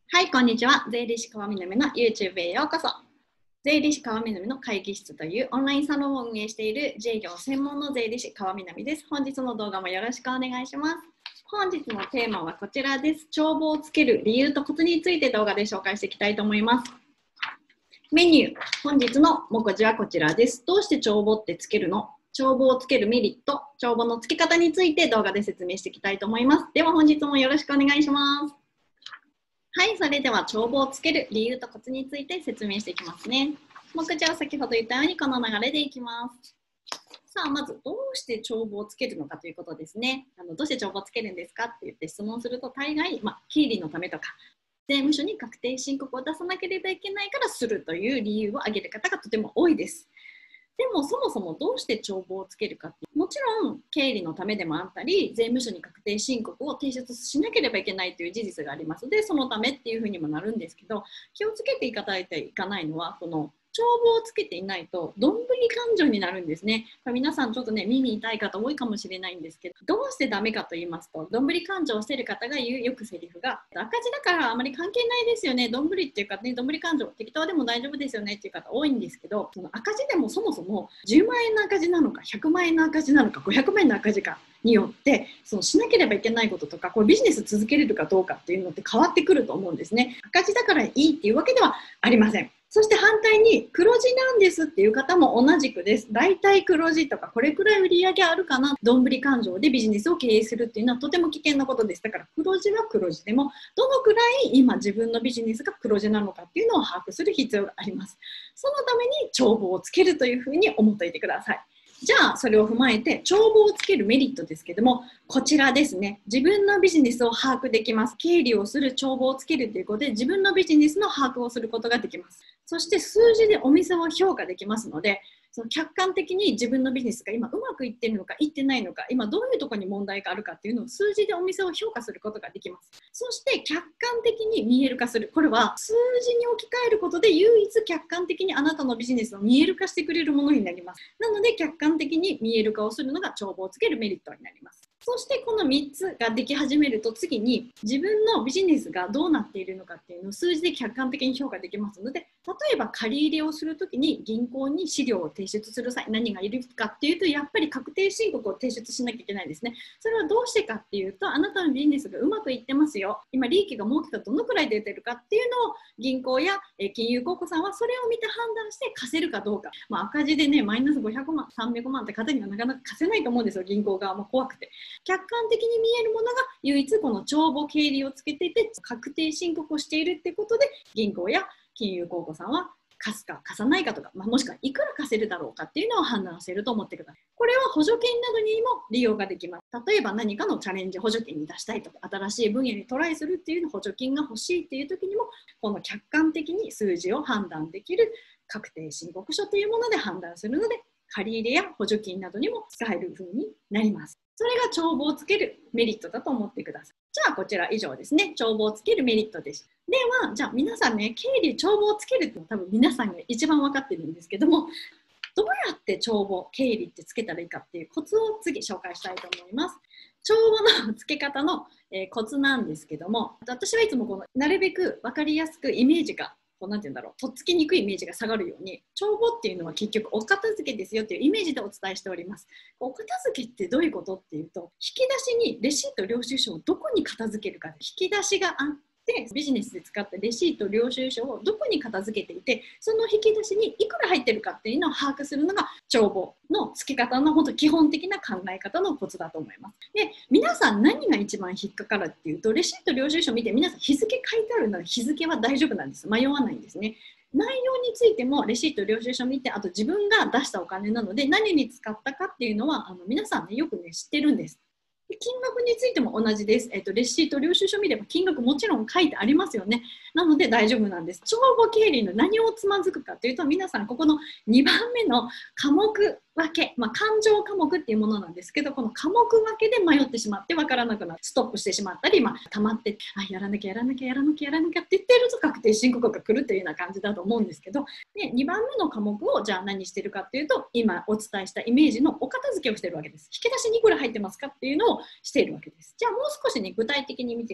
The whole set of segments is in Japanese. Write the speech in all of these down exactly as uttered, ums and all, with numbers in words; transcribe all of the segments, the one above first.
はい、こんにちは。税理士川南の YouTube へようこそ。税理士川南の会議室というオンラインサロンを運営している自営業専門の税理士川南です。本日の動画もよろしくお願いします。本日のテーマはこちらです。帳簿をつける理由とコツについて動画で紹介していきたいと思います。メニュー、本日の目次はこちらです。どうして帳簿ってつけるの？帳簿をつけるメリット、帳簿のつけ方について動画で説明していきたいと思います。では本日もよろしくお願いします。はい、それでは帳簿をつける理由とコツについて説明していきますね。目次は先ほど言ったようにこの流れでいきます。さあ、まずどうして帳簿をつけるのかということですね。あのどうして帳簿をつけるんですかって言って質問すると大概、まあ、経理のためとか税務署に確定申告を出さなければいけないからするという理由を挙げる方がとても多いです。でもそもそもどうして帳簿をつけるかって、もちろん経理のためでもあったり、税務署に確定申告を提出しなければいけないという事実がありますので、そのためっていうふうにもなるんですけど、気をつけていただいていかないのは、この帳簿をつけていないとどんぶり勘定になるんですね。これ皆さんちょっとね、耳痛い方多いかもしれないんですけど、どうしてダメかと言いますと、どんぶり勘定をしている方が言うよくセリフが、赤字だからあまり関係ないですよね、どんぶりっていうかね、どんぶり勘定適当でも大丈夫ですよねっていう方多いんですけど、その赤字でもそもそもじゅうまんえんの赤字なのかひゃくまんえんの赤字なのかごひゃくまんえんの赤字かによって、そのしなければいけないこととか、これビジネス続けれるかどうかっていうのって変わってくると思うんですね。赤字だからいいっていうわけではありません。そして反対に黒字なんですっていう方も同じくです。大体黒字とかこれくらい売り上げあるかな、どんぶり勘定でビジネスを経営するっていうのはとても危険なことです。だから黒字は黒字でもどのくらい今自分のビジネスが黒字なのかっていうのを把握する必要があります。そのために帳簿をつけるというふうに思っておいてください。じゃあそれを踏まえて帳簿をつけるメリットですけども、こちらですね。自分のビジネスを把握できます。経理をする帳簿をつけるということで自分のビジネスの把握をすることができます。そして数字でお店を評価できますので、その客観的に自分のビジネスが今うまくいっているのかいってないのか、今どういうところに問題があるかっていうのを数字でお店を評価することができます。そして客観的に見える化する。これは数字に置き換えることで唯一客観的にあなたのビジネスを見える化してくれるものになります。なので客観的に見える化をするのが帳簿をつけるメリットになります。そしてこのみっつができ始めると、次に自分のビジネスがどうなっているのかっていうのを数字で客観的に評価できますので、例えば借り入れをするときに銀行に資料を提出する際何がいるかっていうと、やっぱり確定申告を提出しなきゃいけないですね。それはどうしてかっていうと、あなたのビジネスがうまくいってますよ、今利益が儲けたどのくらい出てるかっていうのを銀行や金融公庫さんはそれを見て判断して貸せるかどうか、まあ、赤字でねマイナスごひゃくまんさんびゃくまんって方にはなかなか貸せないと思うんですよ、銀行側も怖くて。客観的に見えるものが唯一この帳簿経理をつけていて確定申告をしているってことで、銀行や金融公庫さんは貸すか貸さないかとか、まあ、もしくはいくら貸せるだろうかっていうのを判断していると思ってください。これは補助金などにも利用ができます。例えば何かのチャレンジ補助金に出したいとか、新しい分野にトライするっていうの補助金が欲しいっていう時にも、この客観的に数字を判断できる確定申告書というもので判断するので、借り入れや補助金などにも使える風になります。それが帳簿をつけるメリットだと思ってください。じゃあこちら以上ですね。帳簿をつけるメリットです。では、じゃあ皆さんね、経理帳簿をつけるって多分皆さんが一番分かってるんですけども、どうやって帳簿、経理ってつけたらいいかっていうコツを次紹介したいと思います。帳簿のつけ方の、えー、コツなんですけども、私はいつもこのなるべく分かりやすくイメージがこうなんて言うんだろう、とっつきにくいイメージが下がるように、帳簿っていうのは結局お片付けですよっていうイメージでお伝えしております。お片付けってどういうことっていうと、引き出しにレシート領収書をどこに片付けるか、引き出しがあってビジネスで使ったレシート領収書をどこに片付けていて、その引き出しにいくら入ってるかっていうのを把握するのが帳簿の付け方の本当基本的な考え方のコツだと思います。で、皆さん何が一番引っかかるっていうと、レシート領収書見て皆さん日付書いてあるので日付は大丈夫なんです。迷わないんですね。内容についてもレシート領収書見て、あと自分が出したお金なので何に使ったかっていうのはあの皆さんねよくね知ってるんです。金額についても同じです。えっと、レシート、領収書見れば金額もちろん書いてありますよね。なので大丈夫なんです。帳簿経理の何をつまずくかというと、皆さんここのにばんめの科目分け、まあ、勘定科目っていうものなんですけど、この科目分けで迷ってしまって分からなくなる、ストップしてしまったり、まあ、溜まってあやらなきゃやらなきゃやらなきゃやらなきゃって言ってると確定申告が来るというような感じだと思うんですけど、でにばんめの科目をじゃあ何してるかっていうと、今お伝えしたイメージのお片付けをしてるわけです。引き出しにいくら入ってますかっていうのをしているわけです。じゃあもう少しね具体的に見ていき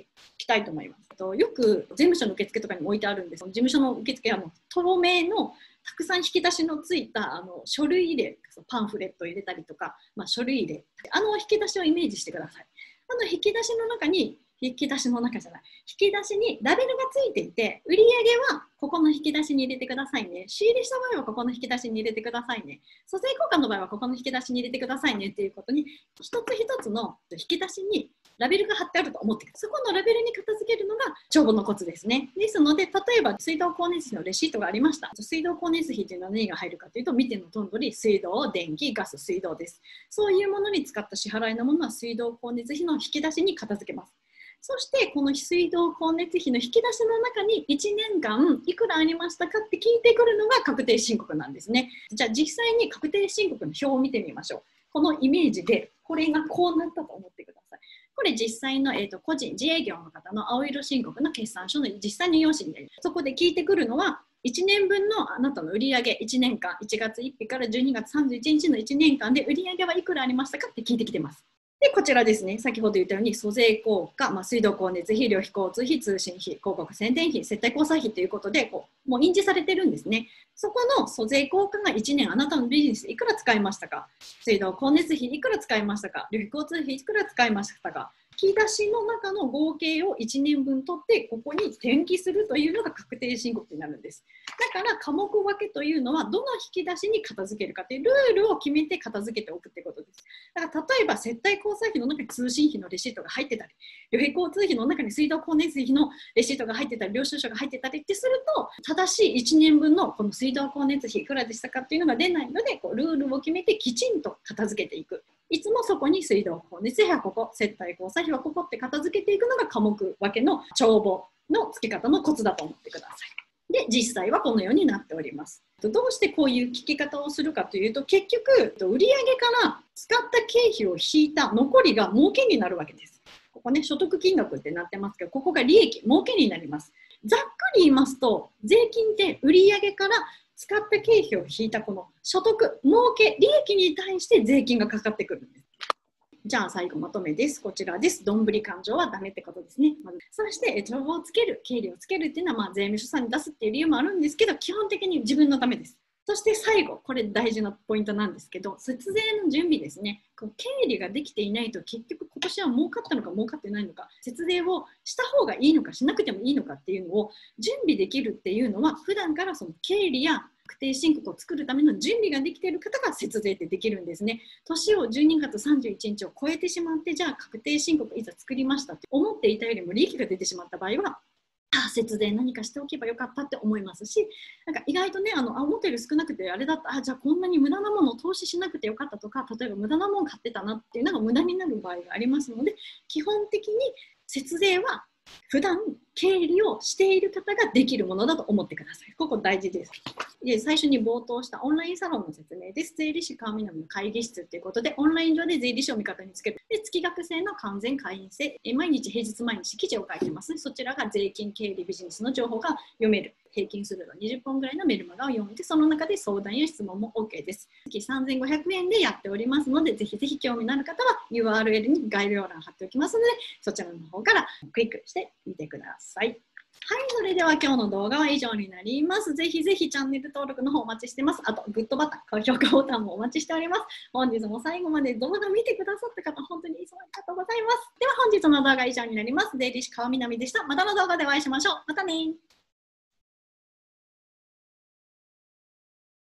きたいと思います。とよく税務署の受付とかにも置いてあるんです。事務所の受付はもう透明のたくさん引き出しのついたあの書類入れ、パンフレットを入れたりとか、まあ、書類入れ、あの引き出しをイメージしてください。あの引き出しの中に引き出しの中じゃない引き出しにラベルがついていて、売上はここの引き出しに入れてくださいね、仕入れした場合はここの引き出しに入れてくださいね、租税交換の場合はここの引き出しに入れてくださいねっていうことに、一つ一つの引き出しにラベルが貼ってあると思ってください。そこのラベルに片付けるのが帳簿のコツですね。ですので、例えば水道光熱費のレシートがありました。水道光熱費というのは何が入るかというと、見ての通り水道、電気、ガス、水道です。そういうものに使った支払いのものは水道光熱費の引き出しに片付けます。そしてこの水道光熱費の引き出しの中にいちねんかんいくらありましたかって聞いてくるのが確定申告なんですね。じゃあ実際に確定申告の表を見てみましょう。このイメージでこれがこうなったと思ってください。これ実際の、えーと、個人、自営業の方の青色申告の決算書の実際の用紙になります。そこで聞いてくるのは、いちねんぶんのあなたの売上いちねんかん、いちがつついたちからじゅうにがつさんじゅういちにちのいちねんかんで売上はいくらありましたかって聞いてきてます。で、こちらですね、先ほど言ったように、租税効果、まあ、水道光熱費、旅費交通費、通信費、広告宣伝費、接待交際費ということで、こうもう印字されてるんですね。そこの租税効果がいちねんあなたのビジネスでいくら使いましたか、水道光熱費いくら使いましたか、旅費交通費いくら使いましたか、引き出しの中の合計をいちねんぶん取ってここに転記するというのが確定申告になるんです。だから科目分けというのはどの引き出しに片付けるかというルールを決めて片付けておくということです。だから例えば接待交際費の中に通信費のレシートが入ってたり、旅費交通費の中に水道光熱費のレシートが入ってたり、領収書が入ってたりってすると、正しいいちねんぶんのこの水道光熱費いくらでしたかっていうのが出ないので、こうルールを決めてきちんと片付けていく。いつもそこに水道光熱費はここ、接待交際費はここって片付けていくのが科目分けの帳簿の付け方のコツだと思ってください。で、実際はこのようになっております。どうしてこういう聞き方をするかというと、結局、売上から使った経費を引いた残りが儲けになるわけです。ここね、所得金額ってなってますけど、ここが利益、儲けになります。ざっくり言いますと、税金って売上から使った経費を引いたこの所得、儲け、利益に対して税金がかかってくるんです。じゃあ最後まとめです。こちらです。どんぶり勘定はダメってことですね。まずそして帳簿をつける、経理をつけるっていうのは、まあ、税務署さんに出すっていう理由もあるんですけど、基本的に自分のためです。そして最後、これ大事なポイントなんですけど、節税の準備ですね。こう経理ができていないと結局今年は儲かったのか儲かってないのか、節税をした方がいいのかしなくてもいいのかっていうのを準備できるっていうのは、普段からその経理や確定申告を作るための準備ができている方が節税ってできるんですね。年をじゅうにがつさんじゅういちにちを超えてしまって、じゃあ確定申告いざ作りましたって思っていたよりも利益が出てしまった場合は、あ、節税何かしておけばよかったって思いますし、なんか意外とね、あのあ思ったより少なくてあれだった、あ、じゃあこんなに無駄なものを投資しなくてよかったとか、例えば無駄なものを買ってたなっていうのが無駄になる場合がありますので、基本的に節税は普段経理をしている方ができるものだと思ってください。ここ大事です。で、最初に冒頭したオンラインサロンの説明です。税理士川南の会議室ということで、オンライン上で税理士を味方につける。で、月額制の完全会員制、毎日平日毎日記事を書いてます。そちらが税金、経理、ビジネスの情報が読める。平均するのにじゅっぽんぐらいのメルマガを読んで、その中で相談や質問も OK です。月さんぜんごひゃくえんでやっておりますので、ぜひぜひ興味のある方は ユーアールエル に概要欄貼っておきますので、そちらの方からクリックしてみてください。はい、それでは今日の動画は以上になります。ぜひぜひチャンネル登録の方お待ちしてます。あと、グッドボタン、高評価ボタンもお待ちしております。本日も最後まで動画見てくださった方、本当にいつもありがとうございます。では本日の動画は以上になります。税理士川南でした。またの動画でお会いしましょう。またね。